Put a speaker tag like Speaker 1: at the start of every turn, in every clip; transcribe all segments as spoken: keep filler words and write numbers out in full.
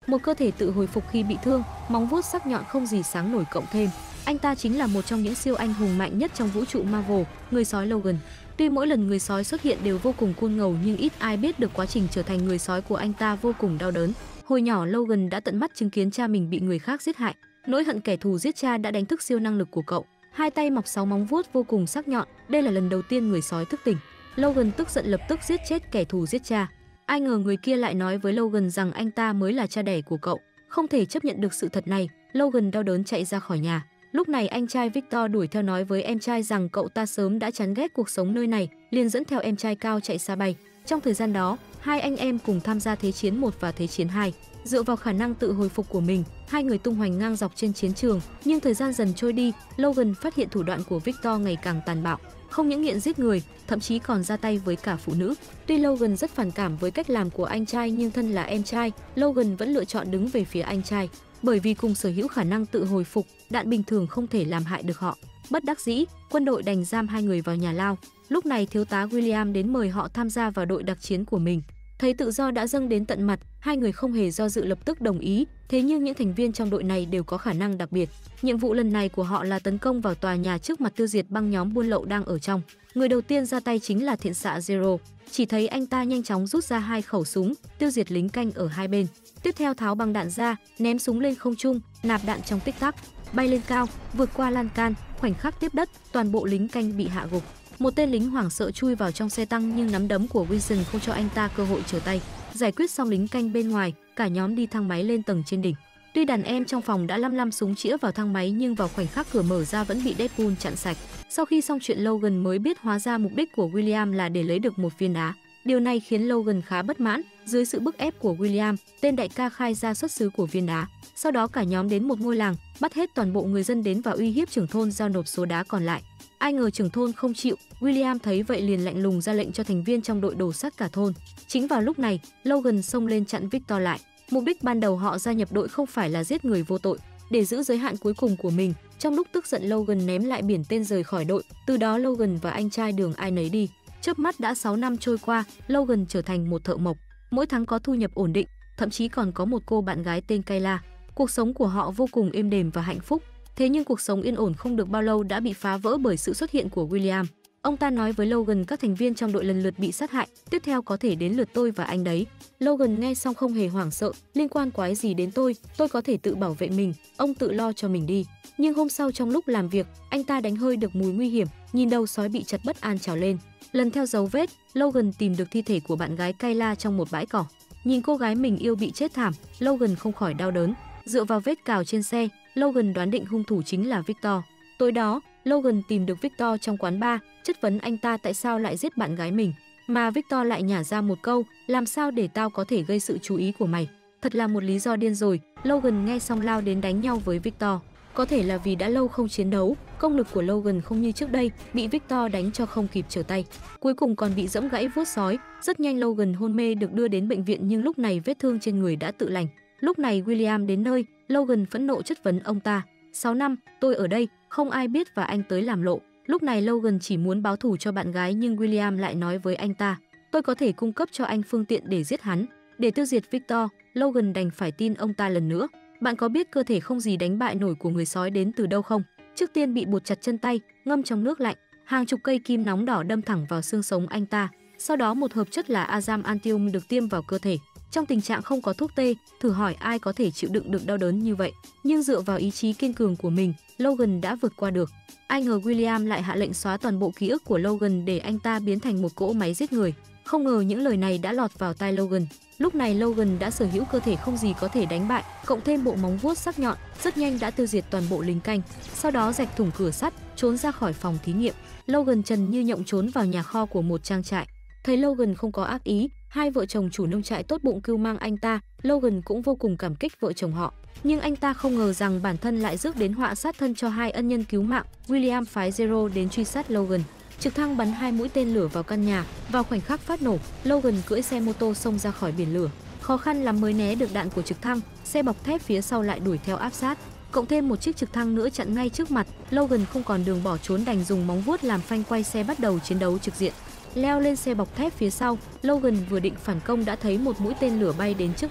Speaker 1: một cơ thể tự hồi phục khi bị thương, móng vuốt sắc nhọn không gì sáng nổi, cộng thêm anh ta chính là một trong những siêu anh hùng mạnh nhất trong vũ trụ Marvel, người sói Logan. Tuy mỗi lần người sói xuất hiện đều vô cùng cool ngầu, nhưng ít ai biết được quá trình trở thành người sói của anh ta vô cùng đau đớn. Hồi nhỏ Logan đã tận mắt chứng kiến cha mình bị người khác giết hại. Nỗi hận kẻ thù giết cha đã đánh thức siêu năng lực của cậu. Hai tay mọc sáu móng vuốt vô cùng sắc nhọn, đây là lần đầu tiên người sói thức tỉnh. Logan tức giận lập tức giết chết kẻ thù giết cha. Ai ngờ người kia lại nói với Logan rằng anh ta mới là cha đẻ của cậu. Không thể chấp nhận được sự thật này, Logan đau đớn chạy ra khỏi nhà. Lúc này anh trai Victor đuổi theo nói với em trai rằng cậu ta sớm đã chán ghét cuộc sống nơi này, liền dẫn theo em trai Cao chạy xa bay. Trong thời gian đó, hai anh em cùng tham gia Thế chiến một và Thế chiến hai. Dựa vào khả năng tự hồi phục của mình, hai người tung hoành ngang dọc trên chiến trường, nhưng thời gian dần trôi đi, Logan phát hiện thủ đoạn của Victor ngày càng tàn bạo, không những nghiện giết người, thậm chí còn ra tay với cả phụ nữ. Tuy Logan rất phản cảm với cách làm của anh trai, nhưng thân là em trai, Logan vẫn lựa chọn đứng về phía anh trai, bởi vì cùng sở hữu khả năng tự hồi phục, đạn bình thường không thể làm hại được họ. Bất đắc dĩ, quân đội đành giam hai người vào nhà lao. Lúc này thiếu tá William đến mời họ tham gia vào đội đặc chiến của mình. Thấy tự do đã dâng đến tận mặt, hai người không hề do dự lập tức đồng ý. Thế nhưng những thành viên trong đội này đều có khả năng đặc biệt. Nhiệm vụ lần này của họ là tấn công vào tòa nhà trước mặt, tiêu diệt băng nhóm buôn lậu đang ở trong. Người đầu tiên ra tay chính là thiện xạ Zero. Chỉ thấy anh ta nhanh chóng rút ra hai khẩu súng, tiêu diệt lính canh ở hai bên. Tiếp theo tháo băng đạn ra, ném súng lên không trung, nạp đạn trong tích tắc, bay lên cao, vượt qua lan can, khoảnh khắc tiếp đất, toàn bộ lính canh bị hạ gục. Một tên lính hoảng sợ chui vào trong xe tăng, nhưng nắm đấm của Wilson không cho anh ta cơ hội trở tay. Giải quyết xong lính canh bên ngoài, cả nhóm đi thang máy lên tầng trên đỉnh. Tuy đàn em trong phòng đã lăm lăm súng chĩa vào thang máy, nhưng vào khoảnh khắc cửa mở ra vẫn bị Deadpool chặn sạch. Sau khi xong chuyện, Logan mới biết hóa ra mục đích của William là để lấy được một viên đá. Điều này khiến Logan khá bất mãn. Dưới sự bức ép của William, tên đại ca khai ra xuất xứ của viên đá. Sau đó cả nhóm đến một ngôi làng, bắt hết toàn bộ người dân đến và uy hiếp trưởng thôn giao nộp số đá còn lại. Ai ngờ trưởng thôn không chịu, William thấy vậy liền lạnh lùng ra lệnh cho thành viên trong đội đổ sát cả thôn. Chính vào lúc này, Logan xông lên chặn Victor lại. Mục đích ban đầu họ gia nhập đội không phải là giết người vô tội, để giữ giới hạn cuối cùng của mình. Trong lúc tức giận, Logan ném lại biển tên rời khỏi đội. Từ đó Logan và anh trai đường ai nấy đi. Chớp mắt đã sáu năm trôi qua, Logan trở thành một thợ mộc, mỗi tháng có thu nhập ổn định, thậm chí còn có một cô bạn gái tên Kayla. Cuộc sống của họ vô cùng êm đềm và hạnh phúc. Thế nhưng cuộc sống yên ổn không được bao lâu đã bị phá vỡ bởi sự xuất hiện của William. Ông ta nói với Logan các thành viên trong đội lần lượt bị sát hại, tiếp theo có thể đến lượt tôi và anh đấy. Logan nghe xong không hề hoảng sợ, liên quan quái gì đến tôi, tôi có thể tự bảo vệ mình, ông tự lo cho mình đi. Nhưng hôm sau trong lúc làm việc, anh ta đánh hơi được mùi nguy hiểm, nhìn đầu sói bị chặt bất an trào lên. Lần theo dấu vết, Logan tìm được thi thể của bạn gái Kayla trong một bãi cỏ. Nhìn cô gái mình yêu bị chết thảm, Logan không khỏi đau đớn. Dựa vào vết cào trên xe, Logan đoán định hung thủ chính là Victor. Tối đó, Logan tìm được Victor trong quán bar, chất vấn anh ta tại sao lại giết bạn gái mình. Mà Victor lại nhả ra một câu, làm sao để tao có thể gây sự chú ý của mày. Thật là một lý do điên rồi. Logan nghe xong lao đến đánh nhau với Victor. Có thể là vì đã lâu không chiến đấu, công lực của Logan không như trước đây, bị Victor đánh cho không kịp trở tay. Cuối cùng còn bị giẫm gãy vuốt sói. Rất nhanh Logan hôn mê được đưa đến bệnh viện, nhưng lúc này vết thương trên người đã tự lành. Lúc này William đến nơi, Logan phẫn nộ chất vấn ông ta. sáu năm, tôi ở đây, không ai biết và anh tới làm lộ. Lúc này Logan chỉ muốn báo thù cho bạn gái, nhưng William lại nói với anh ta, tôi có thể cung cấp cho anh phương tiện để giết hắn. Để tiêu diệt Victor, Logan đành phải tin ông ta lần nữa. Bạn có biết cơ thể không gì đánh bại nổi của người sói đến từ đâu không? Trước tiên bị buộc chặt chân tay, ngâm trong nước lạnh, hàng chục cây kim nóng đỏ đâm thẳng vào xương sống anh ta. Sau đó một hợp chất là adamantium được tiêm vào cơ thể. Trong tình trạng không có thuốc tê, thử hỏi ai có thể chịu đựng được đau đớn như vậy. Nhưng dựa vào ý chí kiên cường của mình, Logan đã vượt qua được. Ai ngờ William lại hạ lệnh xóa toàn bộ ký ức của Logan để anh ta biến thành một cỗ máy giết người. Không ngờ những lời này đã lọt vào tai Logan. Lúc này Logan đã sở hữu cơ thể không gì có thể đánh bại, cộng thêm bộ móng vuốt sắc nhọn, rất nhanh đã tiêu diệt toàn bộ lính canh. Sau đó rạch thủng cửa sắt, trốn ra khỏi phòng thí nghiệm. Logan trần như nhộng trốn vào nhà kho của một trang trại. Thấy Logan không có ác ý, hai vợ chồng chủ nông trại tốt bụng cưu mang anh ta. Logan cũng vô cùng cảm kích vợ chồng họ. Nhưng anh ta không ngờ rằng bản thân lại rước đến họa sát thân cho hai ân nhân cứu mạng. William phái Zero đến truy sát Logan. Trực thăng bắn hai mũi tên lửa vào căn nhà. Vào khoảnh khắc phát nổ, Logan cưỡi xe mô tô xông ra khỏi biển lửa. Khó khăn lắm mới né được đạn của trực thăng. Xe bọc thép phía sau lại đuổi theo áp sát. Cộng thêm một chiếc trực thăng nữa chặn ngay trước mặt. Logan không còn đường bỏ trốn, đành dùng móng vuốt làm phanh quay xe bắt đầu chiến đấu trực diện. Leo lên xe bọc thép phía sau, Logan vừa định phản công đã thấy một mũi tên lửa bay đến trước mặt.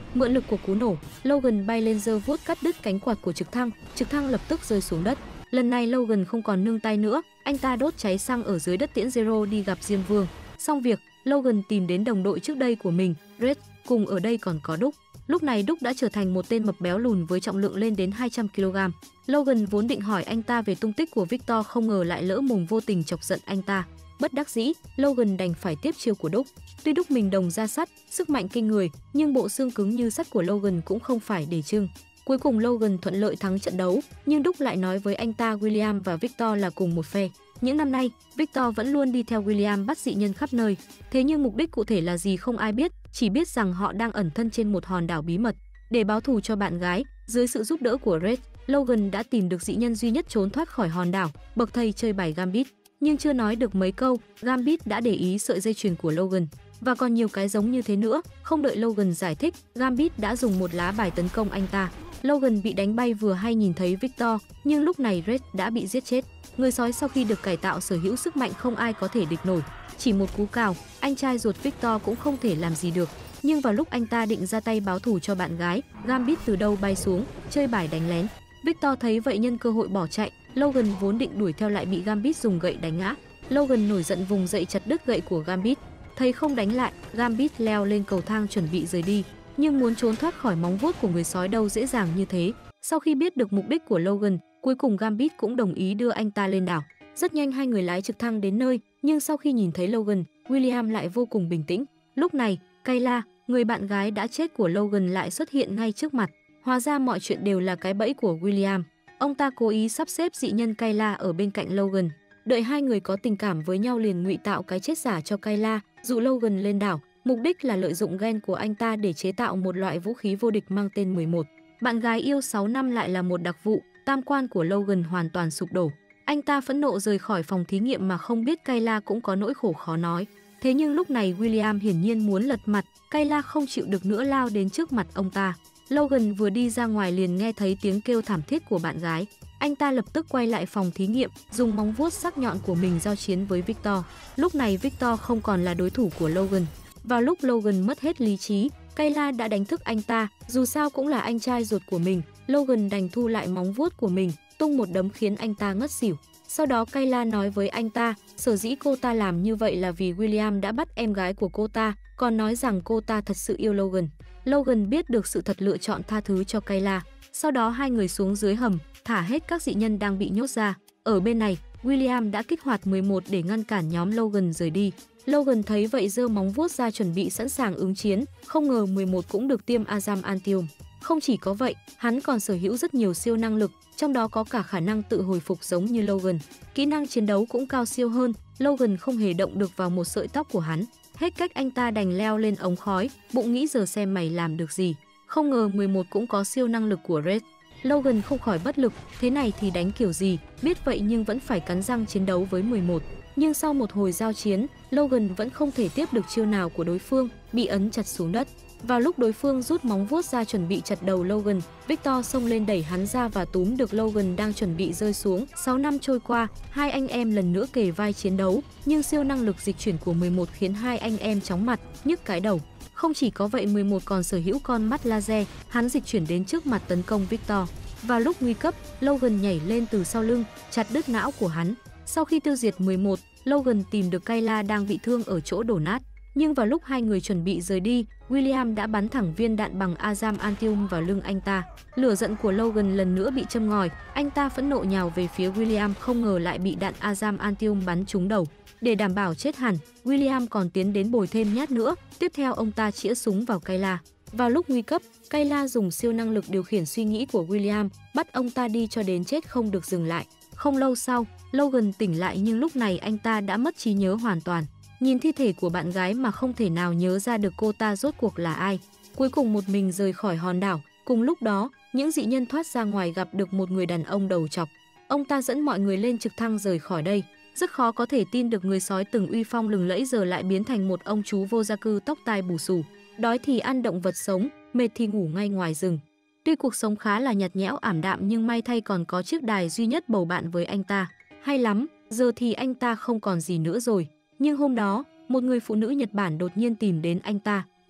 Speaker 1: Mượn lực của cú nổ, Logan bay lên giơ vuốt cắt đứt cánh quạt của trực thăng, trực thăng lập tức rơi xuống đất. Lần này Logan không còn nương tay nữa, anh ta đốt cháy xăng ở dưới đất tiễn Zero đi gặp Diêm Vương. Xong việc, Logan tìm đến đồng đội trước đây của mình, Red, cùng ở đây còn có Đúc. Lúc này Đúc đã trở thành một tên mập béo lùn với trọng lượng lên đến hai trăm ki lô gam. Logan vốn định hỏi anh ta về tung tích của Victor, không ngờ lại lỡ mồm vô tình chọc giận anh ta. Bất đắc dĩ, Logan đành phải tiếp chiêu của Đúc. Tuy Đúc mình đồng da sắt, sức mạnh kinh người, nhưng bộ xương cứng như sắt của Logan cũng không phải để trưng. Cuối cùng Logan thuận lợi thắng trận đấu, nhưng Đúc lại nói với anh ta William và Victor là cùng một phe. Những năm nay, Victor vẫn luôn đi theo William bắt dị nhân khắp nơi. Thế nhưng mục đích cụ thể là gì không ai biết, chỉ biết rằng họ đang ẩn thân trên một hòn đảo bí mật. Để báo thù cho bạn gái, dưới sự giúp đỡ của Red, Logan đã tìm được dị nhân duy nhất trốn thoát khỏi hòn đảo, bậc thầy chơi bài Gambit. Nhưng chưa nói được mấy câu, Gambit đã để ý sợi dây chuyền của Logan. Và còn nhiều cái giống như thế nữa, không đợi Logan giải thích, Gambit đã dùng một lá bài tấn công anh ta. Logan bị đánh bay vừa hay nhìn thấy Victor, nhưng lúc này Red đã bị giết chết. Người sói sau khi được cải tạo sở hữu sức mạnh không ai có thể địch nổi. Chỉ một cú cào, anh trai ruột Victor cũng không thể làm gì được. Nhưng vào lúc anh ta định ra tay báo thù cho bạn gái, Gambit từ đâu bay xuống, chơi bài đánh lén. Victor thấy vậy nhân cơ hội bỏ chạy, Logan vốn định đuổi theo lại bị Gambit dùng gậy đánh ngã. Logan nổi giận vùng dậy chặt đứt gậy của Gambit. Thấy không đánh lại, Gambit leo lên cầu thang chuẩn bị rời đi. Nhưng muốn trốn thoát khỏi móng vuốt của người sói đâu dễ dàng như thế. Sau khi biết được mục đích của Logan, cuối cùng Gambit cũng đồng ý đưa anh ta lên đảo. Rất nhanh hai người lái trực thăng đến nơi, nhưng sau khi nhìn thấy Logan, William lại vô cùng bình tĩnh. Lúc này, Kayla, người bạn gái đã chết của Logan lại xuất hiện ngay trước mặt. Hóa ra mọi chuyện đều là cái bẫy của William. Ông ta cố ý sắp xếp dị nhân Kayla ở bên cạnh Logan. Đợi hai người có tình cảm với nhau liền ngụy tạo cái chết giả cho Kayla, dụ Logan lên đảo. Mục đích là lợi dụng gen của anh ta để chế tạo một loại vũ khí vô địch mang tên mười một. Bạn gái yêu sáu năm lại là một đặc vụ, tam quan của Logan hoàn toàn sụp đổ. Anh ta phẫn nộ rời khỏi phòng thí nghiệm mà không biết Kayla cũng có nỗi khổ khó nói. Thế nhưng lúc này William hiển nhiên muốn lật mặt, Kayla không chịu được nữa lao đến trước mặt ông ta. Logan vừa đi ra ngoài liền nghe thấy tiếng kêu thảm thiết của bạn gái. Anh ta lập tức quay lại phòng thí nghiệm, dùng móng vuốt sắc nhọn của mình giao chiến với Victor. Lúc này Victor không còn là đối thủ của Logan. Vào lúc Logan mất hết lý trí, Kayla đã đánh thức anh ta, dù sao cũng là anh trai ruột của mình. Logan đành thu lại móng vuốt của mình, tung một đấm khiến anh ta ngất xỉu. Sau đó Kayla nói với anh ta, sở dĩ cô ta làm như vậy là vì William đã bắt em gái của cô ta, còn nói rằng cô ta thật sự yêu Logan. Logan biết được sự thật lựa chọn tha thứ cho Kayla. Sau đó hai người xuống dưới hầm, thả hết các dị nhân đang bị nhốt ra. Ở bên này, William đã kích hoạt mười một để ngăn cản nhóm Logan rời đi. Logan thấy vậy giơ móng vuốt ra chuẩn bị sẵn sàng ứng chiến, không ngờ mười một cũng được tiêm Adamantium. Không chỉ có vậy, hắn còn sở hữu rất nhiều siêu năng lực, trong đó có cả khả năng tự hồi phục giống như Logan. Kỹ năng chiến đấu cũng cao siêu hơn, Logan không hề động được vào một sợi tóc của hắn. Hết cách anh ta đành leo lên ống khói, bụng nghĩ giờ xem mày làm được gì. Không ngờ mười một cũng có siêu năng lực của Red. Logan không khỏi bất lực, thế này thì đánh kiểu gì, biết vậy nhưng vẫn phải cắn răng chiến đấu với mười một. Nhưng sau một hồi giao chiến, Logan vẫn không thể tiếp được chiêu nào của đối phương, bị ấn chặt xuống đất. Vào lúc đối phương rút móng vuốt ra chuẩn bị chặt đầu Logan, Victor xông lên đẩy hắn ra và túm được Logan đang chuẩn bị rơi xuống. sáu năm trôi qua, hai anh em lần nữa kề vai chiến đấu, nhưng siêu năng lực dịch chuyển của mười một khiến hai anh em chóng mặt, nhức cái đầu. Không chỉ có vậy, mười một còn sở hữu con mắt laser, hắn dịch chuyển đến trước mặt tấn công Victor. Vào lúc nguy cấp, Logan nhảy lên từ sau lưng, chặt đứt não của hắn. Sau khi tiêu diệt mười một, Logan tìm được Kayla đang bị thương ở chỗ đổ nát. Nhưng vào lúc hai người chuẩn bị rời đi, William đã bắn thẳng viên đạn bằng Adamantium vào lưng anh ta. Lửa giận của Logan lần nữa bị châm ngòi, anh ta phẫn nộ nhào về phía William, không ngờ lại bị đạn Adamantium bắn trúng đầu. Để đảm bảo chết hẳn, William còn tiến đến bồi thêm nhát nữa, tiếp theo ông ta chĩa súng vào Kayla. Vào lúc nguy cấp, Kayla dùng siêu năng lực điều khiển suy nghĩ của William, bắt ông ta đi cho đến chết không được dừng lại. Không lâu sau, Logan tỉnh lại nhưng lúc này anh ta đã mất trí nhớ hoàn toàn. Nhìn thi thể của bạn gái mà không thể nào nhớ ra được cô ta rốt cuộc là ai. Cuối cùng một mình rời khỏi hòn đảo. Cùng lúc đó, những dị nhân thoát ra ngoài gặp được một người đàn ông đầu trọc. Ông ta dẫn mọi người lên trực thăng rời khỏi đây. Rất khó có thể tin được người sói từng uy phong lừng lẫy giờ lại biến thành một ông chú vô gia cư tóc tai bù xù. Đói thì ăn động vật sống, mệt thì ngủ ngay ngoài rừng. Tuy cuộc sống khá là nhạt nhẽo ảm đạm nhưng may thay còn có chiếc đài duy nhất bầu bạn với anh ta. Hay lắm, giờ thì anh ta không còn gì nữa rồi. Nhưng hôm đó, một người phụ nữ Nhật Bản đột nhiên tìm đến anh ta.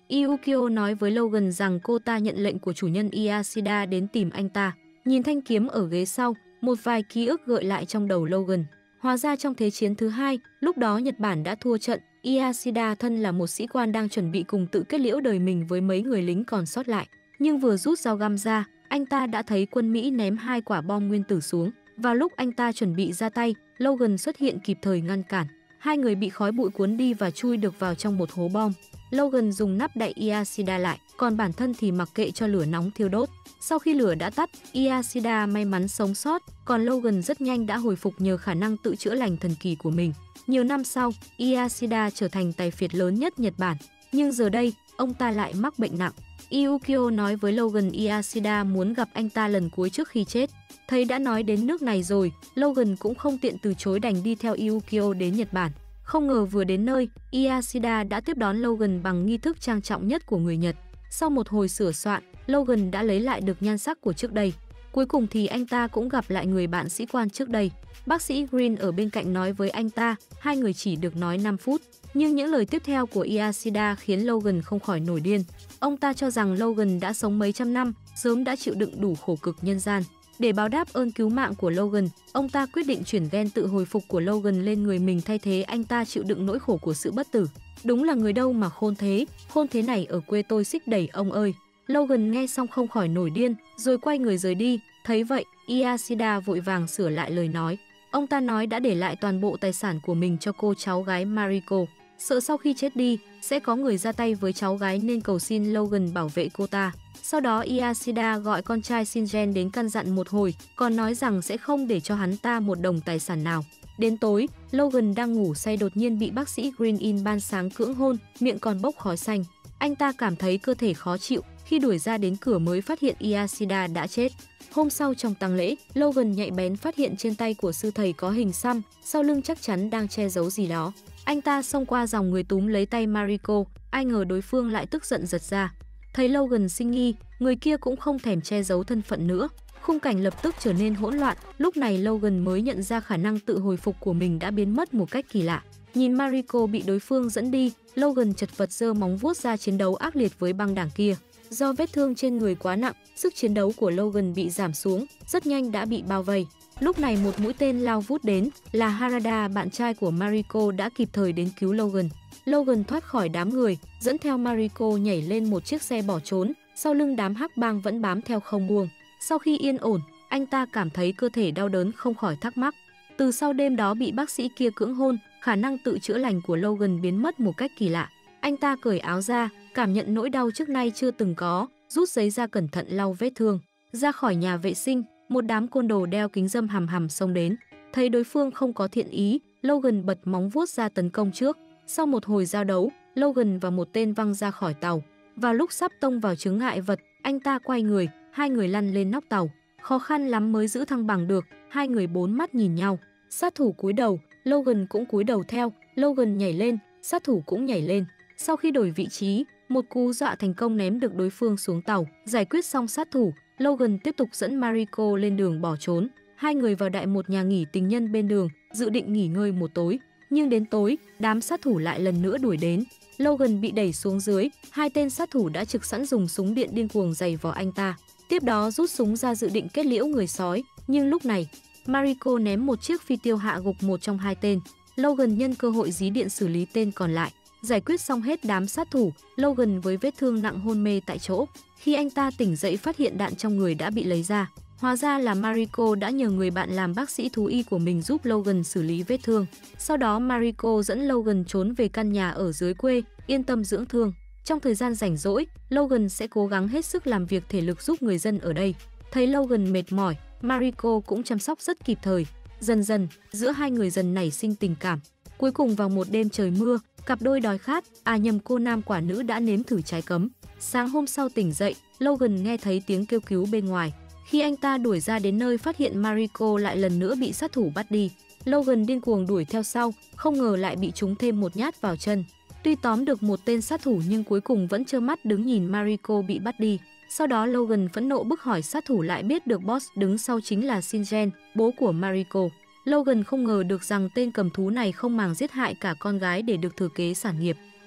Speaker 1: Yukio nói với Logan rằng cô ta nhận lệnh của chủ nhân Yashida đến tìm anh ta. Nhìn thanh kiếm ở ghế sau, một vài ký ức gợi lại trong đầu Logan. Hóa ra trong Thế chiến thứ hai, lúc đó Nhật Bản đã thua trận. Yashida thân là một sĩ quan đang chuẩn bị cùng tự kết liễu đời mình với mấy người lính còn sót lại. Nhưng vừa rút dao găm ra, anh ta đã thấy quân Mỹ ném hai quả bom nguyên tử xuống. Vào lúc anh ta chuẩn bị ra tay, Logan xuất hiện kịp thời ngăn cản. Hai người bị khói bụi cuốn đi và chui được vào trong một hố bom. Logan dùng nắp đậy Yashida lại, còn bản thân thì mặc kệ cho lửa nóng thiêu đốt. Sau khi lửa đã tắt, Yashida may mắn sống sót, còn Logan rất nhanh đã hồi phục nhờ khả năng tự chữa lành thần kỳ của mình. Nhiều năm sau, Yashida trở thành tài phiệt lớn nhất Nhật Bản, nhưng giờ đây, ông ta lại mắc bệnh nặng. Yukio nói với Logan Yashida muốn gặp anh ta lần cuối trước khi chết. Thấy đã nói đến nước này rồi, Logan cũng không tiện từ chối đành đi theo Yukio đến Nhật Bản. Không ngờ vừa đến nơi, Yashida đã tiếp đón Logan bằng nghi thức trang trọng nhất của người Nhật. Sau một hồi sửa soạn, Logan đã lấy lại được nhan sắc của trước đây. Cuối cùng thì anh ta cũng gặp lại người bạn sĩ quan trước đây. Bác sĩ Green ở bên cạnh nói với anh ta, hai người chỉ được nói năm phút. Nhưng những lời tiếp theo của Yashida khiến Logan không khỏi nổi điên. Ông ta cho rằng Logan đã sống mấy trăm năm, sớm đã chịu đựng đủ khổ cực nhân gian. Để báo đáp ơn cứu mạng của Logan, ông ta quyết định chuyển gen tự hồi phục của Logan lên người mình thay thế anh ta chịu đựng nỗi khổ của sự bất tử. Đúng là người đâu mà khôn thế, khôn thế này ở quê tôi xích đẩy ông ơi. Logan nghe xong không khỏi nổi điên, rồi quay người rời đi. Thấy vậy, Yashida vội vàng sửa lại lời nói. Ông ta nói đã để lại toàn bộ tài sản của mình cho cô cháu gái Mariko. Sợ sau khi chết đi, sẽ có người ra tay với cháu gái nên cầu xin Logan bảo vệ cô ta. Sau đó Yashida gọi con trai Shingen đến căn dặn một hồi, còn nói rằng sẽ không để cho hắn ta một đồng tài sản nào. Đến tối, Logan đang ngủ say đột nhiên bị bác sĩ Green in ban sáng cưỡng hôn, miệng còn bốc khói xanh. Anh ta cảm thấy cơ thể khó chịu, khi đuổi ra đến cửa mới phát hiện Yashida đã chết. Hôm sau trong tang lễ, Logan nhạy bén phát hiện trên tay của sư thầy có hình xăm, sau lưng chắc chắn đang che giấu gì đó. Anh ta xông qua dòng người túm lấy tay Mariko, ai ngờ đối phương lại tức giận giật ra. Thấy Logan sinh nghi, người kia cũng không thèm che giấu thân phận nữa. Khung cảnh lập tức trở nên hỗn loạn, lúc này Logan mới nhận ra khả năng tự hồi phục của mình đã biến mất một cách kỳ lạ. Nhìn Mariko bị đối phương dẫn đi, Logan chật vật giơ móng vuốt ra chiến đấu ác liệt với băng đảng kia. Do vết thương trên người quá nặng, sức chiến đấu của Logan bị giảm xuống, rất nhanh đã bị bao vây. Lúc này một mũi tên lao vút đến, là Harada, bạn trai của Mariko đã kịp thời đến cứu Logan. Logan thoát khỏi đám người, dẫn theo Mariko nhảy lên một chiếc xe bỏ trốn, sau lưng đám hắc bang vẫn bám theo không buông. Sau khi yên ổn, anh ta cảm thấy cơ thể đau đớn không khỏi thắc mắc. Từ sau đêm đó bị bác sĩ kia cưỡng hôn, khả năng tự chữa lành của Logan biến mất một cách kỳ lạ. Anh ta cởi áo ra, cảm nhận nỗi đau trước nay chưa từng có, rút giấy ra cẩn thận lau vết thương. Ra khỏi nhà vệ sinh, một đám côn đồ đeo kính râm hằm hằm xông đến. Thấy đối phương không có thiện ý, Logan bật móng vuốt ra tấn công trước. Sau một hồi giao đấu, Logan và một tên văng ra khỏi tàu. Vào lúc sắp tông vào chướng ngại vật, anh ta quay người, hai người lăn lên nóc tàu. Khó khăn lắm mới giữ thăng bằng được, hai người bốn mắt nhìn nhau. Sát thủ cúi đầu, Logan cũng cúi đầu theo, Logan nhảy lên, sát thủ cũng nhảy lên. Sau khi đổi vị trí, một cú dọa thành công ném được đối phương xuống tàu. Giải quyết xong sát thủ, Logan tiếp tục dẫn Mariko lên đường bỏ trốn. Hai người vào đại một nhà nghỉ tình nhân bên đường, dự định nghỉ ngơi một tối. Nhưng đến tối, đám sát thủ lại lần nữa đuổi đến. Logan bị đẩy xuống dưới, hai tên sát thủ đã trực sẵn dùng súng điện điên cuồng giày vào anh ta. Tiếp đó rút súng ra dự định kết liễu người sói. Nhưng lúc này, Mariko ném một chiếc phi tiêu hạ gục một trong hai tên. Logan nhân cơ hội dí điện xử lý tên còn lại. Giải quyết xong hết đám sát thủ, Logan với vết thương nặng hôn mê tại chỗ. Khi anh ta tỉnh dậy phát hiện đạn trong người đã bị lấy ra. Hóa ra là Mariko đã nhờ người bạn làm bác sĩ thú y của mình giúp Logan xử lý vết thương. Sau đó Mariko dẫn Logan trốn về căn nhà ở dưới quê, yên tâm dưỡng thương. Trong thời gian rảnh rỗi, Logan sẽ cố gắng hết sức làm việc thể lực giúp người dân ở đây. Thấy Logan mệt mỏi, Mariko cũng chăm sóc rất kịp thời. Dần dần, giữa hai người dần nảy sinh tình cảm. Cuối cùng vào một đêm trời mưa, cặp đôi đói khát, à nhầm cô nam quả nữ đã nếm thử trái cấm. Sáng hôm sau tỉnh dậy, Logan nghe thấy tiếng kêu cứu bên ngoài. Khi anh ta đuổi ra đến nơi phát hiện Mariko lại lần nữa bị sát thủ bắt đi. Logan điên cuồng đuổi theo sau, không ngờ lại bị trúng thêm một nhát vào chân. Tuy tóm được một tên sát thủ nhưng cuối cùng vẫn trơ mắt đứng nhìn Mariko bị bắt đi. Sau đó Logan phẫn nộ bức hỏi sát thủ lại biết được boss đứng sau chính là Shingen, bố của Mariko. Logan không ngờ được rằng tên cầm thú này không màng giết hại cả con gái để được thừa kế sản nghiệp.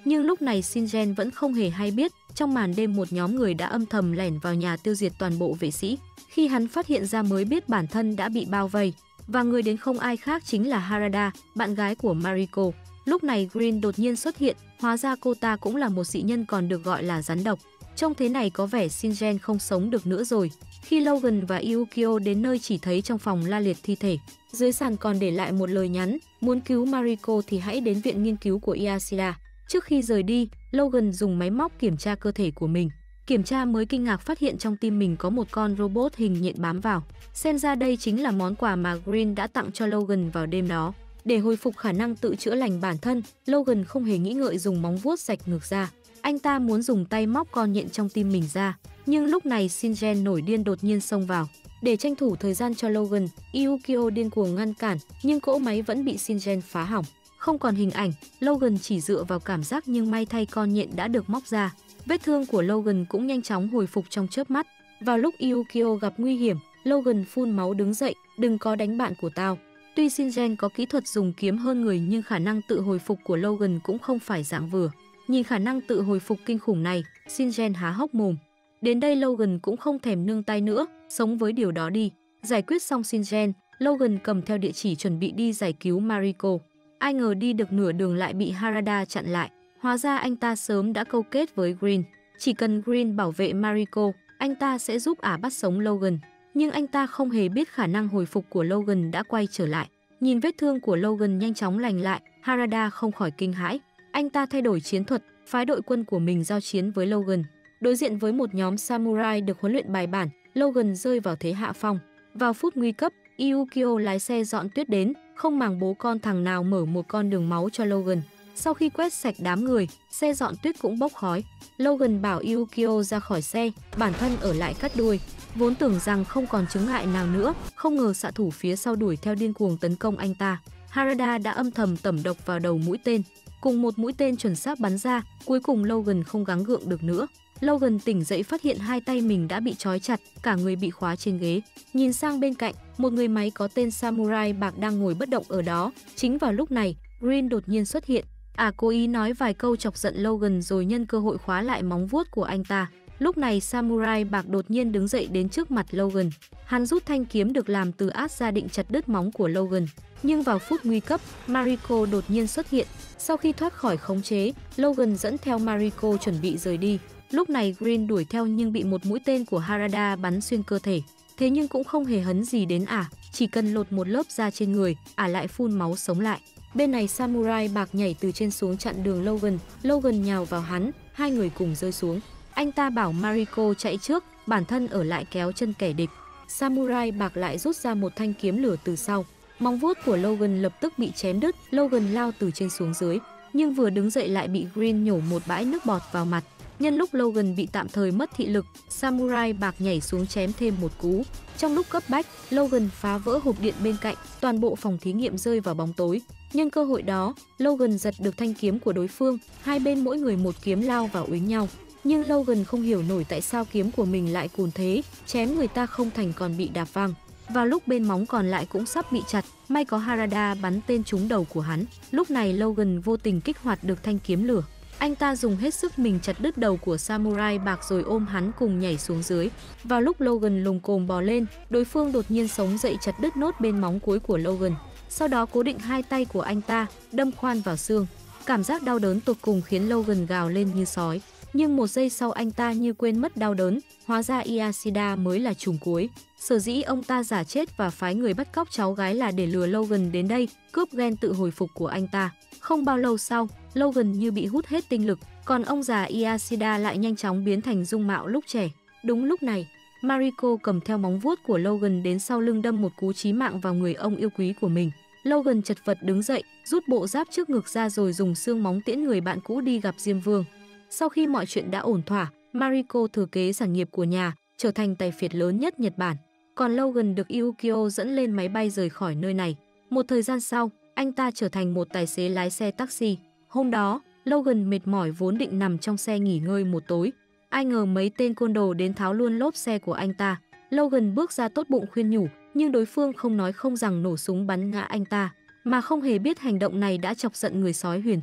Speaker 1: Nhưng lúc này Shingen vẫn không hề hay biết, trong màn đêm một nhóm người đã âm thầm lẻn vào nhà tiêu diệt toàn bộ vệ sĩ. Khi hắn phát hiện ra mới biết bản thân đã bị bao vây, và người đến không ai khác chính là Harada, bạn gái của Mariko. Lúc này Green đột nhiên xuất hiện, hóa ra cô ta cũng là một dị nhân còn được gọi là rắn độc. Trông thế này có vẻ Shingen không sống được nữa rồi. Khi Logan và Yukio đến nơi chỉ thấy trong phòng la liệt thi thể. Dưới sàn còn để lại một lời nhắn, muốn cứu Mariko thì hãy đến viện nghiên cứu của Yashida. Trước khi rời đi, Logan dùng máy móc kiểm tra cơ thể của mình. Kiểm tra mới kinh ngạc phát hiện trong tim mình có một con robot hình nhện bám vào. Xem ra đây chính là món quà mà Green đã tặng cho Logan vào đêm đó. Để hồi phục khả năng tự chữa lành bản thân, Logan không hề nghĩ ngợi dùng móng vuốt rạch ngược ra. Anh ta muốn dùng tay móc con nhện trong tim mình ra. Nhưng lúc này Shingen nổi điên đột nhiên xông vào. Để tranh thủ thời gian cho Logan, Yukio điên cuồng ngăn cản, nhưng cỗ máy vẫn bị Shingen phá hỏng. Không còn hình ảnh, Logan chỉ dựa vào cảm giác nhưng may thay con nhện đã được móc ra. Vết thương của Logan cũng nhanh chóng hồi phục trong chớp mắt. Vào lúc Yukio gặp nguy hiểm, Logan phun máu đứng dậy, đừng có đánh bạn của tao. Tuy Shingen có kỹ thuật dùng kiếm hơn người nhưng khả năng tự hồi phục của Logan cũng không phải dạng vừa. Nhìn khả năng tự hồi phục kinh khủng này, Shingen há hốc mồm. Đến đây Logan cũng không thèm nương tay nữa, sống với điều đó đi. Giải quyết xong Shingen, Logan cầm theo địa chỉ chuẩn bị đi giải cứu Mariko. Ai ngờ đi được nửa đường lại bị Harada chặn lại. Hóa ra anh ta sớm đã câu kết với Green. Chỉ cần Green bảo vệ Mariko, anh ta sẽ giúp ả bắt sống Logan. Nhưng anh ta không hề biết khả năng hồi phục của Logan đã quay trở lại. Nhìn vết thương của Logan nhanh chóng lành lại, Harada không khỏi kinh hãi. Anh ta thay đổi chiến thuật, phái đội quân của mình giao chiến với Logan. Đối diện với một nhóm samurai được huấn luyện bài bản, Logan rơi vào thế hạ phong. Vào phút nguy cấp, Yukio lái xe dọn tuyết đến, không màng bố con thằng nào mở một con đường máu cho Logan. Sau khi quét sạch đám người, xe dọn tuyết cũng bốc khói. Logan bảo Yukio ra khỏi xe, bản thân ở lại cắt đuôi. Vốn tưởng rằng không còn chướng ngại nào nữa, không ngờ xạ thủ phía sau đuổi theo điên cuồng tấn công anh ta. Harada đã âm thầm tẩm độc vào đầu mũi tên. Cùng một mũi tên chuẩn xác bắn ra, cuối cùng Logan không gắng gượng được nữa. Logan tỉnh dậy phát hiện hai tay mình đã bị trói chặt, cả người bị khóa trên ghế. Nhìn sang bên cạnh, một người máy có tên Samurai bạc đang ngồi bất động ở đó. Chính vào lúc này, Green đột nhiên xuất hiện. À cố ý nói vài câu chọc giận Logan rồi nhân cơ hội khóa lại móng vuốt của anh ta. Lúc này Samurai bạc đột nhiên đứng dậy đến trước mặt Logan. Hắn rút thanh kiếm được làm từ át ra định chặt đứt móng của Logan. Nhưng vào phút nguy cấp, Mariko đột nhiên xuất hiện. Sau khi thoát khỏi khống chế, Logan dẫn theo Mariko chuẩn bị rời đi. Lúc này Green đuổi theo nhưng bị một mũi tên của Harada bắn xuyên cơ thể. Thế nhưng cũng không hề hấn gì đến ả, chỉ cần lột một lớp da trên người, ả lại phun máu sống lại. Bên này Samurai bạc nhảy từ trên xuống chặn đường Logan, Logan nhào vào hắn, hai người cùng rơi xuống. Anh ta bảo Mariko chạy trước, bản thân ở lại kéo chân kẻ địch. Samurai bạc lại rút ra một thanh kiếm lửa từ sau. Móng vuốt của Logan lập tức bị chém đứt, Logan lao từ trên xuống dưới. Nhưng vừa đứng dậy lại bị Green nhổ một bãi nước bọt vào mặt. Nhân lúc Logan bị tạm thời mất thị lực, Samurai bạc nhảy xuống chém thêm một cú. Trong lúc cấp bách, Logan phá vỡ hộp điện bên cạnh, toàn bộ phòng thí nghiệm rơi vào bóng tối. Nhân cơ hội đó, Logan giật được thanh kiếm của đối phương, hai bên mỗi người một kiếm lao vào uýnh nhau. Nhưng Logan không hiểu nổi tại sao kiếm của mình lại cùn thế, chém người ta không thành còn bị đạp văng. Vào lúc bên móng còn lại cũng sắp bị chặt, may có Harada bắn tên trúng đầu của hắn. Lúc này Logan vô tình kích hoạt được thanh kiếm lửa. Anh ta dùng hết sức mình chặt đứt đầu của Samurai bạc rồi ôm hắn cùng nhảy xuống dưới. Vào lúc Logan lùng cồm bò lên, đối phương đột nhiên sống dậy chặt đứt nốt bên móng cuối của Logan. Sau đó cố định hai tay của anh ta, đâm khoan vào xương. Cảm giác đau đớn tột cùng khiến Logan gào lên như sói. Nhưng một giây sau anh ta như quên mất đau đớn, hóa ra Yashida mới là trùm cuối. Sở dĩ ông ta giả chết và phái người bắt cóc cháu gái là để lừa Logan đến đây, cướp gen tự hồi phục của anh ta. Không bao lâu sau, Logan như bị hút hết tinh lực, còn ông già Yashida lại nhanh chóng biến thành dung mạo lúc trẻ. Đúng lúc này, Mariko cầm theo móng vuốt của Logan đến sau lưng đâm một cú chí mạng vào người ông yêu quý của mình. Logan chật vật đứng dậy, rút bộ giáp trước ngực ra rồi dùng xương móng tiễn người bạn cũ đi gặp Diêm Vương. Sau khi mọi chuyện đã ổn thỏa, Mariko thừa kế sản nghiệp của nhà, trở thành tài phiệt lớn nhất Nhật Bản. Còn Logan được Yukio dẫn lên máy bay rời khỏi nơi này. Một thời gian sau, anh ta trở thành một tài xế lái xe taxi. Hôm đó, Logan mệt mỏi vốn định nằm trong xe nghỉ ngơi một tối. Ai ngờ mấy tên côn đồ đến tháo luôn lốp xe của anh ta. Logan bước ra tốt bụng khuyên nhủ, nhưng đối phương không nói không rằng nổ súng bắn ngã anh ta, mà không hề biết hành động này đã chọc giận người sói huyền thoại.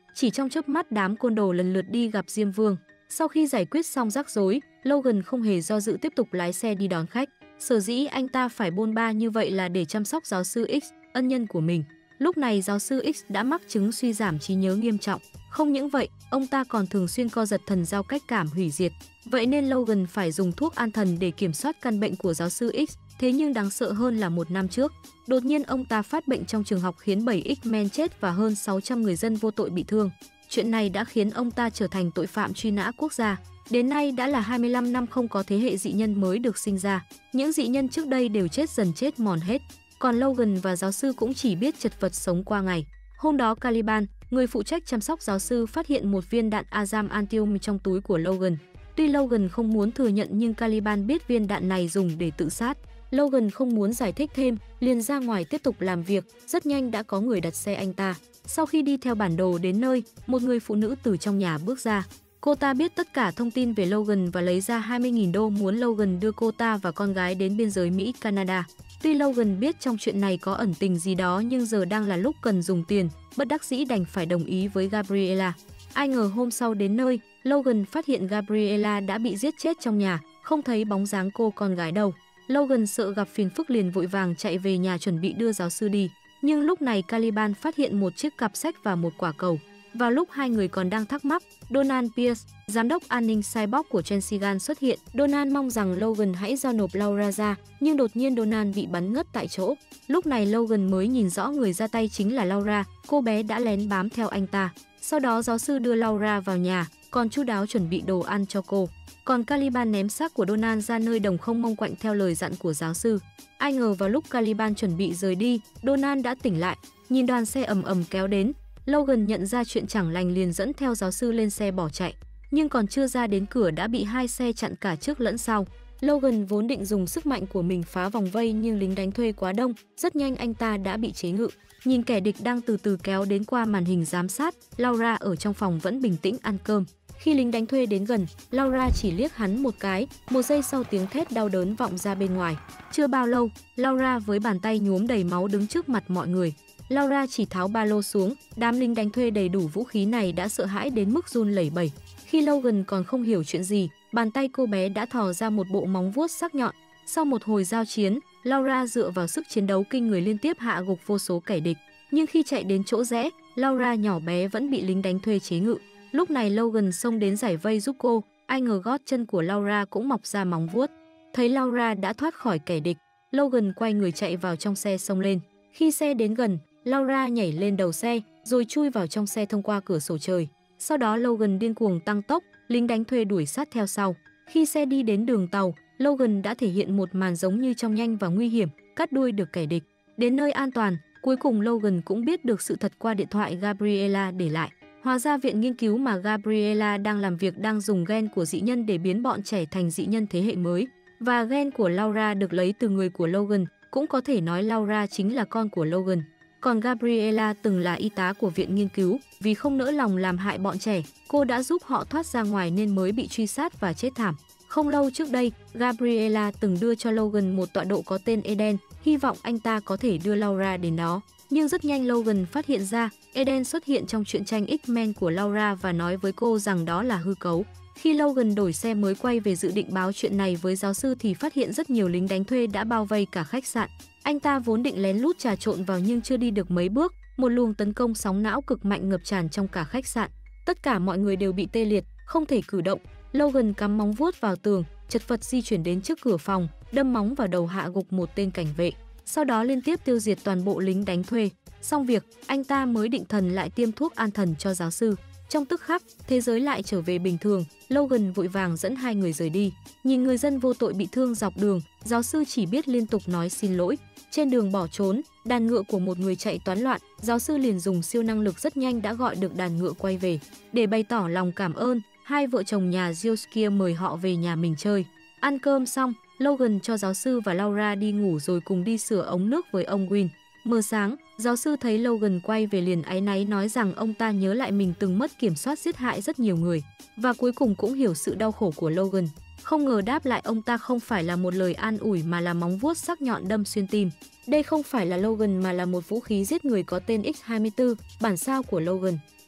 Speaker 1: Chỉ trong chớp mắt đám côn đồ lần lượt đi gặp Diêm Vương. Sau khi giải quyết xong rắc rối, Logan không hề do dự tiếp tục lái xe đi đón khách. Sở dĩ anh ta phải bôn ba như vậy là để chăm sóc giáo sư X, ân nhân của mình. Lúc này giáo sư X đã mắc chứng suy giảm trí nhớ nghiêm trọng. Không những vậy, ông ta còn thường xuyên co giật thần giao cách cảm hủy diệt. Vậy nên Logan phải dùng thuốc an thần để kiểm soát căn bệnh của giáo sư X. Thế nhưng đáng sợ hơn là một năm trước, đột nhiên ông ta phát bệnh trong trường học khiến bảy X-Men chết và hơn sáu trăm người dân vô tội bị thương. Chuyện này đã khiến ông ta trở thành tội phạm truy nã quốc gia. Đến nay đã là hai mươi lăm năm không có thế hệ dị nhân mới được sinh ra. Những dị nhân trước đây đều chết dần chết mòn hết. Còn Logan và giáo sư cũng chỉ biết chật vật sống qua ngày. Hôm đó Caliban, người phụ trách chăm sóc giáo sư, phát hiện một viên đạn adamantium trong túi của Logan. Tuy Logan không muốn thừa nhận nhưng Caliban biết viên đạn này dùng để tự sát. Logan không muốn giải thích thêm, liền ra ngoài tiếp tục làm việc. Rất nhanh đã có người đặt xe anh ta. Sau khi đi theo bản đồ đến nơi, một người phụ nữ từ trong nhà bước ra. Cô ta biết tất cả thông tin về Logan và lấy ra hai mươi nghìn đô muốn Logan đưa cô ta và con gái đến biên giới Mỹ-Canada. Tuy Logan biết trong chuyện này có ẩn tình gì đó nhưng giờ đang là lúc cần dùng tiền, bất đắc dĩ đành phải đồng ý với Gabriela. Ai ngờ hôm sau đến nơi, Logan phát hiện Gabriela đã bị giết chết trong nhà, không thấy bóng dáng cô con gái đâu. Logan sợ gặp phiền phức liền vội vàng chạy về nhà chuẩn bị đưa giáo sư đi. Nhưng lúc này Caliban phát hiện một chiếc cặp sách và một quả cầu. Vào lúc hai người còn đang thắc mắc, Donald Pierce, giám đốc an ninh cyborg của Trensigan xuất hiện. Donald mong rằng Logan hãy giao nộp Laura ra, nhưng đột nhiên Donald bị bắn ngất tại chỗ. Lúc này Logan mới nhìn rõ người ra tay chính là Laura, cô bé đã lén bám theo anh ta. Sau đó giáo sư đưa Laura vào nhà, còn chu đáo chuẩn bị đồ ăn cho cô. Còn Caliban ném xác của Donald ra nơi đồng không mông quạnh theo lời dặn của giáo sư. Ai ngờ vào lúc Caliban chuẩn bị rời đi, Donald đã tỉnh lại, nhìn đoàn xe ầm ầm kéo đến. Logan nhận ra chuyện chẳng lành liền dẫn theo giáo sư lên xe bỏ chạy. Nhưng còn chưa ra đến cửa đã bị hai xe chặn cả trước lẫn sau. Logan vốn định dùng sức mạnh của mình phá vòng vây nhưng lính đánh thuê quá đông, rất nhanh anh ta đã bị chế ngự. Nhìn kẻ địch đang từ từ kéo đến qua màn hình giám sát, Laura ở trong phòng vẫn bình tĩnh ăn cơm. Khi lính đánh thuê đến gần, Laura chỉ liếc hắn một cái, một giây sau tiếng thét đau đớn vọng ra bên ngoài. Chưa bao lâu, Laura với bàn tay nhuốm đầy máu đứng trước mặt mọi người. Laura chỉ tháo ba lô xuống, đám lính đánh thuê đầy đủ vũ khí này đã sợ hãi đến mức run lẩy bẩy. Khi Logan còn không hiểu chuyện gì, bàn tay cô bé đã thò ra một bộ móng vuốt sắc nhọn. Sau một hồi giao chiến, Laura dựa vào sức chiến đấu kinh người liên tiếp hạ gục vô số kẻ địch. Nhưng khi chạy đến chỗ rẽ, Laura nhỏ bé vẫn bị lính đánh thuê chế ngự. Lúc này Logan xông đến giải vây giúp cô, ai ngờ gót chân của Laura cũng mọc ra móng vuốt. Thấy Laura đã thoát khỏi kẻ địch, Logan quay người chạy vào trong xe xông lên. Khi xe đến gần, Laura nhảy lên đầu xe, rồi chui vào trong xe thông qua cửa sổ trời. Sau đó Logan điên cuồng tăng tốc, lính đánh thuê đuổi sát theo sau. Khi xe đi đến đường tàu, Logan đã thể hiện một màn giống như trong Nhanh và Nguy hiểm, cắt đuôi được kẻ địch. Đến nơi an toàn, cuối cùng Logan cũng biết được sự thật qua điện thoại Gabriela để lại. Hóa ra viện nghiên cứu mà Gabriela đang làm việc đang dùng gen của dị nhân để biến bọn trẻ thành dị nhân thế hệ mới. Và gen của Laura được lấy từ người của Logan, cũng có thể nói Laura chính là con của Logan. Còn Gabriela từng là y tá của viện nghiên cứu, vì không nỡ lòng làm hại bọn trẻ, cô đã giúp họ thoát ra ngoài nên mới bị truy sát và chết thảm. Không lâu trước đây, Gabriela từng đưa cho Logan một tọa độ có tên Eden, hy vọng anh ta có thể đưa Laura đến đó. Nhưng rất nhanh Logan phát hiện ra, Eden xuất hiện trong truyện tranh X-Men của Laura và nói với cô rằng đó là hư cấu. Khi Logan đổi xe mới quay về dự định báo chuyện này với giáo sư thì phát hiện rất nhiều lính đánh thuê đã bao vây cả khách sạn. Anh ta vốn định lén lút trà trộn vào nhưng chưa đi được mấy bước, một luồng tấn công sóng não cực mạnh ngập tràn trong cả khách sạn. Tất cả mọi người đều bị tê liệt, không thể cử động. Logan cắm móng vuốt vào tường, chật vật di chuyển đến trước cửa phòng, đâm móng vào đầu hạ gục một tên cảnh vệ. Sau đó liên tiếp tiêu diệt toàn bộ lính đánh thuê. Xong việc, anh ta mới định thần lại tiêm thuốc an thần cho giáo sư. Trong tức khắc, thế giới lại trở về bình thường. Logan vội vàng dẫn hai người rời đi. Nhìn người dân vô tội bị thương dọc đường, giáo sư chỉ biết liên tục nói xin lỗi. Trên đường bỏ trốn, đàn ngựa của một người chạy toán loạn, giáo sư liền dùng siêu năng lực rất nhanh đã gọi được đàn ngựa quay về. Để bày tỏ lòng cảm ơn, hai vợ chồng nhà Zeus kia mời họ về nhà mình chơi. Ăn cơm xong, Logan cho giáo sư và Laura đi ngủ rồi cùng đi sửa ống nước với ông Win. Mờ sáng, giáo sư thấy Logan quay về liền áy náy nói rằng ông ta nhớ lại mình từng mất kiểm soát giết hại rất nhiều người. Và cuối cùng cũng hiểu sự đau khổ của Logan. Không ngờ đáp lại ông ta không phải là một lời an ủi mà là móng vuốt sắc nhọn đâm xuyên tim. Đây không phải là Logan mà là một vũ khí giết người có tên X hai mươi tư, bản sao của Logan.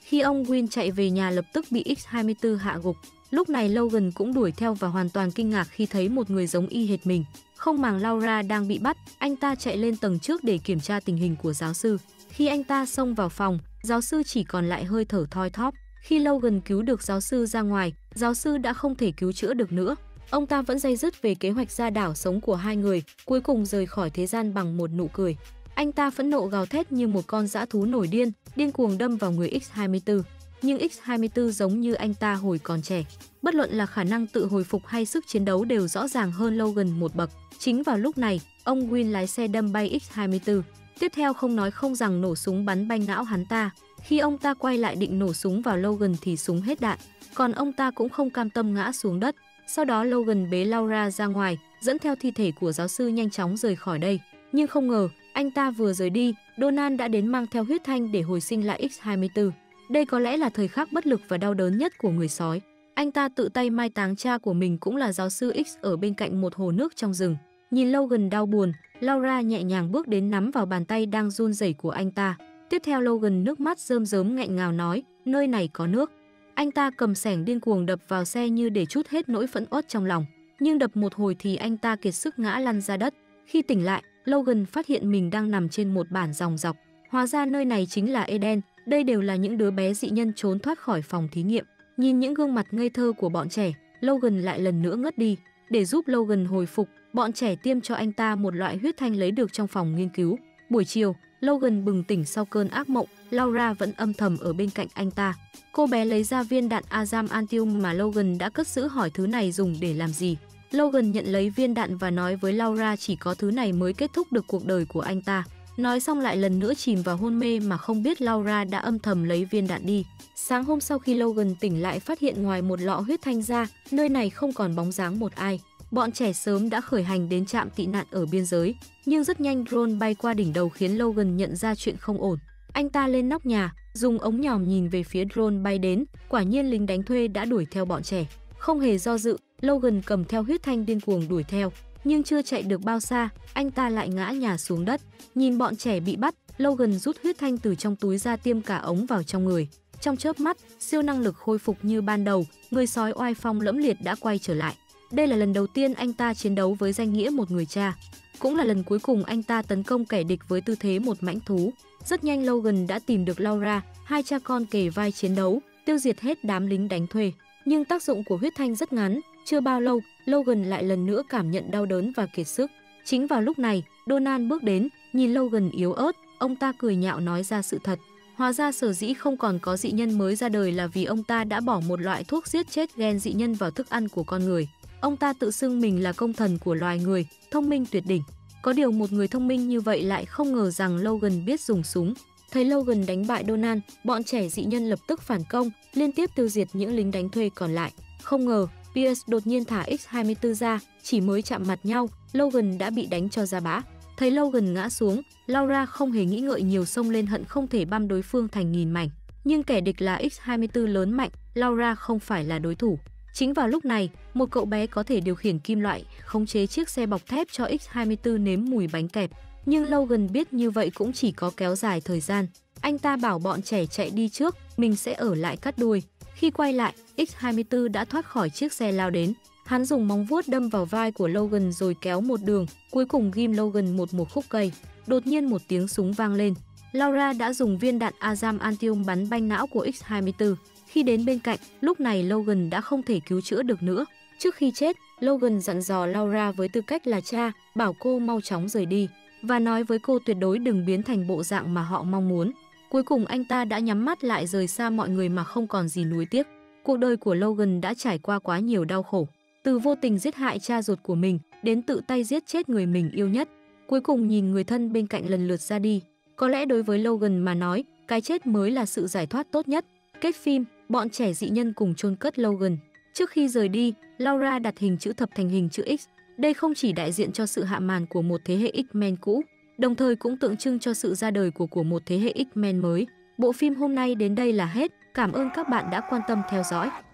Speaker 1: Khi ông Win chạy về nhà lập tức bị X hai mươi tư hạ gục. Lúc này Logan cũng đuổi theo và hoàn toàn kinh ngạc khi thấy một người giống y hệt mình. Không màng Laura đang bị bắt, anh ta chạy lên tầng trước để kiểm tra tình hình của giáo sư. Khi anh ta xông vào phòng, giáo sư chỉ còn lại hơi thở thoi thóp. Khi Logan cứu được giáo sư ra ngoài, giáo sư đã không thể cứu chữa được nữa. Ông ta vẫn day dứt về kế hoạch ra đảo sống của hai người, cuối cùng rời khỏi thế gian bằng một nụ cười. Anh ta phẫn nộ gào thét như một con dã thú nổi điên, điên cuồng đâm vào người X hai mươi tư. Nhưng X hai mươi tư giống như anh ta hồi còn trẻ. Bất luận là khả năng tự hồi phục hay sức chiến đấu đều rõ ràng hơn Logan một bậc. Chính vào lúc này, ông Win lái xe đâm bay X hai mươi tư. Tiếp theo không nói không rằng nổ súng bắn bay não hắn ta. Khi ông ta quay lại định nổ súng vào Logan thì súng hết đạn. Còn ông ta cũng không cam tâm ngã xuống đất. Sau đó Logan bế Laura ra ngoài, dẫn theo thi thể của giáo sư nhanh chóng rời khỏi đây. Nhưng không ngờ, anh ta vừa rời đi, Donald đã đến mang theo huyết thanh để hồi sinh lại X hai mươi tư. Đây có lẽ là thời khắc bất lực và đau đớn nhất của người sói. Anh ta tự tay mai táng cha của mình cũng là giáo sư X ở bên cạnh một hồ nước trong rừng. Nhìn Logan đau buồn, Laura nhẹ nhàng bước đến nắm vào bàn tay đang run rẩy của anh ta. Tiếp theo Logan nước mắt rơm rớm nghẹn ngào nói, nơi này có nước. Anh ta cầm xẻng điên cuồng đập vào xe như để trút hết nỗi phẫn uất trong lòng. Nhưng đập một hồi thì anh ta kiệt sức ngã lăn ra đất. Khi tỉnh lại, Logan phát hiện mình đang nằm trên một bản dòng dọc. Hóa ra nơi này chính là Eden, đây đều là những đứa bé dị nhân trốn thoát khỏi phòng thí nghiệm. Nhìn những gương mặt ngây thơ của bọn trẻ, Logan lại lần nữa ngất đi. Để giúp Logan hồi phục, bọn trẻ tiêm cho anh ta một loại huyết thanh lấy được trong phòng nghiên cứu. Buổi chiều, Logan bừng tỉnh sau cơn ác mộng, Laura vẫn âm thầm ở bên cạnh anh ta. Cô bé lấy ra viên đạn adamantium mà Logan đã cất giữ, hỏi thứ này dùng để làm gì. Logan nhận lấy viên đạn và nói với Laura chỉ có thứ này mới kết thúc được cuộc đời của anh ta. Nói xong lại lần nữa chìm vào hôn mê mà không biết Laura đã âm thầm lấy viên đạn đi. Sáng hôm sau khi Logan tỉnh lại phát hiện ngoài một lọ huyết thanh ra, nơi này không còn bóng dáng một ai. Bọn trẻ sớm đã khởi hành đến trạm tị nạn ở biên giới, nhưng rất nhanh drone bay qua đỉnh đầu khiến Logan nhận ra chuyện không ổn. Anh ta lên nóc nhà, dùng ống nhòm nhìn về phía drone bay đến, quả nhiên lính đánh thuê đã đuổi theo bọn trẻ. Không hề do dự, Logan cầm theo huyết thanh điên cuồng đuổi theo, nhưng chưa chạy được bao xa, anh ta lại ngã nhào xuống đất. Nhìn bọn trẻ bị bắt, Logan rút huyết thanh từ trong túi ra tiêm cả ống vào trong người. Trong chớp mắt, siêu năng lực khôi phục như ban đầu, người sói oai phong lẫm liệt đã quay trở lại. Đây là lần đầu tiên anh ta chiến đấu với danh nghĩa một người cha. Cũng là lần cuối cùng anh ta tấn công kẻ địch với tư thế một mãnh thú. Rất nhanh Logan đã tìm được Laura, hai cha con kề vai chiến đấu, tiêu diệt hết đám lính đánh thuê. Nhưng tác dụng của huyết thanh rất ngắn, chưa bao lâu, Logan lại lần nữa cảm nhận đau đớn và kiệt sức. Chính vào lúc này, Donald bước đến, nhìn Logan yếu ớt, ông ta cười nhạo nói ra sự thật. Hóa ra sở dĩ không còn có dị nhân mới ra đời là vì ông ta đã bỏ một loại thuốc giết chết gen dị nhân vào thức ăn của con người. Ông ta tự xưng mình là công thần của loài người, thông minh tuyệt đỉnh. Có điều một người thông minh như vậy lại không ngờ rằng Logan biết dùng súng. Thấy Logan đánh bại Donald, bọn trẻ dị nhân lập tức phản công, liên tiếp tiêu diệt những lính đánh thuê còn lại. Không ngờ, Pierce đột nhiên thả X hai mươi tư ra, chỉ mới chạm mặt nhau, Logan đã bị đánh cho ra bã. Thấy Logan ngã xuống, Laura không hề nghĩ ngợi nhiều xông lên hận không thể băm đối phương thành nghìn mảnh. Nhưng kẻ địch là X hai mươi tư lớn mạnh, Laura không phải là đối thủ. Chính vào lúc này, một cậu bé có thể điều khiển kim loại, khống chế chiếc xe bọc thép cho X hai mươi tư nếm mùi bánh kẹp. Nhưng Logan biết như vậy cũng chỉ có kéo dài thời gian. Anh ta bảo bọn trẻ chạy đi trước, mình sẽ ở lại cắt đuôi. Khi quay lại, X hai mươi tư đã thoát khỏi chiếc xe lao đến. Hắn dùng móng vuốt đâm vào vai của Logan rồi kéo một đường, cuối cùng ghim Logan một một khúc cây. Đột nhiên một tiếng súng vang lên. Laura đã dùng viên đạn adamantium bắn banh não của X hai mươi tư. Khi đến bên cạnh, lúc này Logan đã không thể cứu chữa được nữa. Trước khi chết, Logan dặn dò Laura với tư cách là cha, bảo cô mau chóng rời đi và nói với cô tuyệt đối đừng biến thành bộ dạng mà họ mong muốn. Cuối cùng anh ta đã nhắm mắt lại rời xa mọi người mà không còn gì nuối tiếc. Cuộc đời của Logan đã trải qua quá nhiều đau khổ, từ vô tình giết hại cha ruột của mình đến tự tay giết chết người mình yêu nhất. Cuối cùng nhìn người thân bên cạnh lần lượt ra đi. Có lẽ đối với Logan mà nói, cái chết mới là sự giải thoát tốt nhất. Kết phim, bọn trẻ dị nhân cùng chôn cất Logan. Trước khi rời đi, Laura đặt hình chữ thập thành hình chữ X. Đây không chỉ đại diện cho sự hạ màn của một thế hệ X-Men cũ, đồng thời cũng tượng trưng cho sự ra đời của của một thế hệ X-Men mới. Bộ phim hôm nay đến đây là hết. Cảm ơn các bạn đã quan tâm theo dõi.